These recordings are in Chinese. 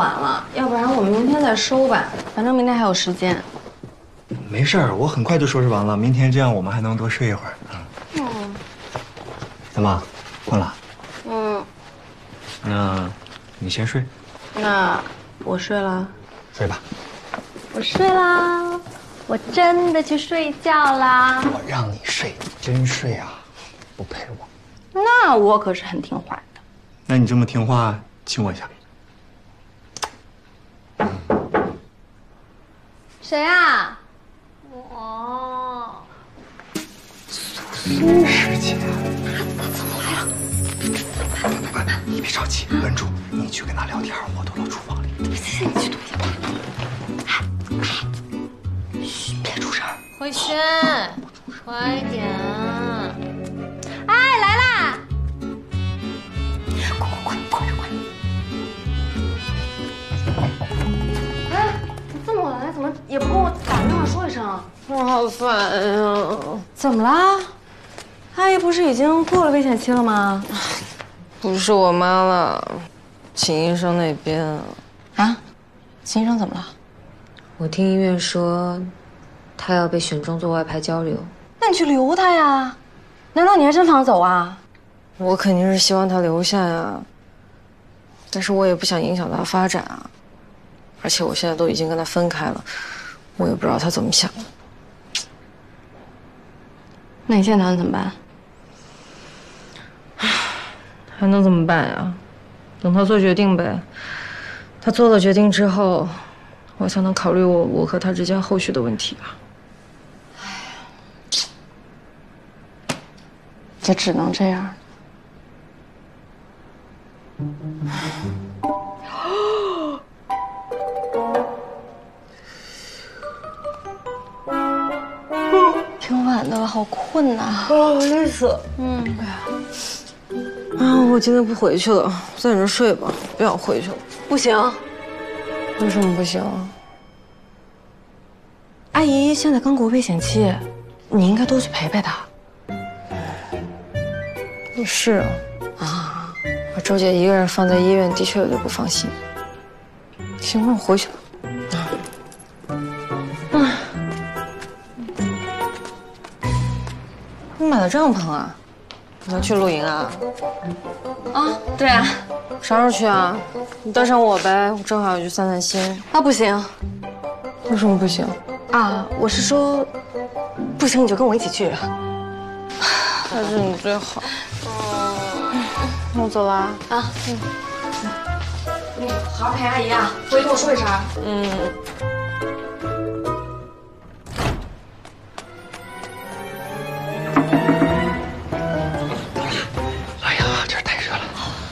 晚了，要不然我们明天再收吧，反正明天还有时间。 没事儿，我很快就收拾完了。明天这样我们还能多睡一会儿。怎么，困了？那你先睡。 那我睡了。 睡吧。 我睡啦，我真的去睡觉啦。 我让你睡，你真睡啊？不陪我？ 那我可是很听话的。 那你这么听话，亲我一下。 谁啊？ 我。苏师姐。 他怎么来了？ 快，你别着急，稳住，你去跟他聊天，我躲到厨房里。 你去躲一下。嘘，别出声。 慧轩，快点！ 哎，来啦！快！哎，你这么晚来，怎么也不跟我打电话说一声？ 我好烦呀！ 怎么啦？阿姨不是已经过了危险期了吗？ 不是我妈了，秦医生那边。 啊？秦医生怎么了？ 我听医院说，他要被选中做外派交流。 那你去留他呀？难道你还真放他走啊？ 我肯定是希望他留下呀，但是我也不想影响他发展啊。而且我现在都已经跟他分开了，我也不知道他怎么想的。 那你现在打算怎么办？ 还能怎么办呀？等他做决定呗。他做了决定之后，我才能考虑我和他之间后续的问题吧。 也只能这样。挺晚的了，好困呐！ 我累死了。我今天不回去了，在你这睡吧，不想回去了。 不行， 为什么不行？ 阿姨现在刚过危险期，你应该多去陪陪她。 是啊，把周姐一个人放在医院，的确有点不放心。行，那我回去吧。你买了帐篷啊？你要去露营啊？ 啊，对啊。 啥时候去啊？你带上我呗，我正好要去散散心。 啊，不行。 为什么不行？ 啊，我是说，不行你就跟我一起去。 还是你最好。那我走了啊。 好好陪阿姨啊，回去跟我说一声。 哎呀，这儿太热了。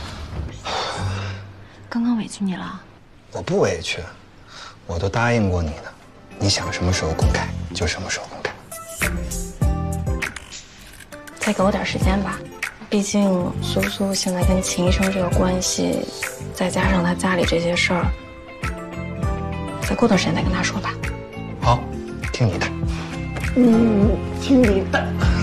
刚刚委屈你了？ 我不委屈，我都答应过你的，你想什么时候公开就什么时候公开。 再给我点时间吧，毕竟苏苏现在跟秦医生这个关系，再加上他家里这些事儿，再过段时间再跟他说吧。 好，听你的。 听你的。